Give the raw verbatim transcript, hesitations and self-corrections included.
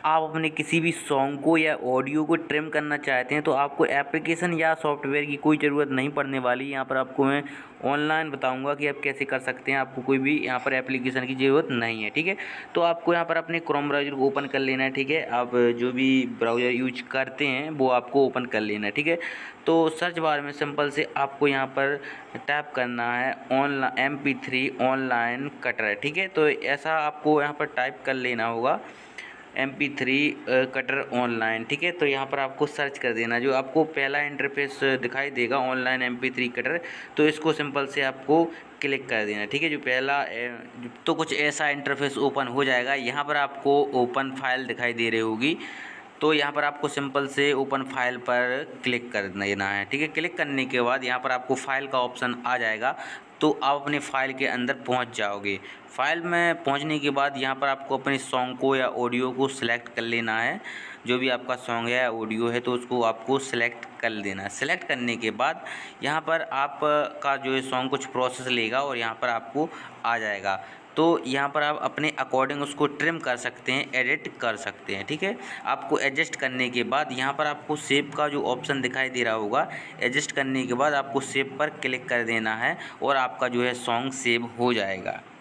आप अपने किसी भी सॉन्ग को या ऑडियो को ट्रिम करना चाहते हैं तो आपको एप्लीकेशन या सॉफ्टवेयर की कोई ज़रूरत नहीं पड़ने वाली। यहाँ पर आपको मैं ऑनलाइन बताऊंगा कि आप कैसे कर सकते हैं। आपको कोई भी यहाँ पर एप्लीकेशन की ज़रूरत नहीं है, ठीक है। तो आपको यहाँ पर अपने क्रोम ब्राउज़र को ओपन कर लेना है, ठीक है। आप जो भी ब्राउज़र यूज करते हैं वो आपको ओपन कर लेना है, ठीक है। तो सर्च बार में सिंपल से आपको यहाँ पर टाइप करना है online M P three online cutter, ठीक है। तो ऐसा आपको यहाँ पर टाइप कर लेना होगा M P three cutter online, ठीक है। तो यहाँ पर आपको सर्च कर देना, जो आपको पहला इंटरफेस दिखाई देगा online M P three cutter, तो इसको सिंपल से आपको क्लिक कर देना, ठीक है। जो पहला तो कुछ ऐसा इंटरफेस ओपन हो जाएगा। यहाँ पर आपको ओपन फाइल दिखाई दे रही होगी, तो यहाँ पर आपको सिंपल से ओपन फाइल पर क्लिक कर देना है, ठीक है। क्लिक करने के बाद यहाँ पर आपको फाइल का ऑप्शन आ जाएगा, तो आप अपने फाइल के अंदर पहुँच जाओगे। फाइल में पहुँचने के बाद यहाँ पर आपको अपने सॉन्ग को या ऑडियो को सिलेक्ट कर लेना है। जो भी आपका सॉन्ग है या ऑडियो है तो उसको आपको सिलेक्ट कर लेना है। सिलेक्ट करने के बाद यहाँ पर आपका जो है सॉन्ग कुछ प्रोसेस लेगा और यहाँ पर आपको आ जाएगा। तो यहाँ पर आप अपने अकॉर्डिंग उसको ट्रिम कर सकते हैं, एडिट कर सकते हैं, ठीक है। आपको एडजस्ट करने के बाद यहाँ पर आपको सेव का जो ऑप्शन दिखाई दे रहा होगा, एडजस्ट करने के बाद आपको सेव पर क्लिक कर देना है और आपका जो है सॉन्ग सेव हो जाएगा।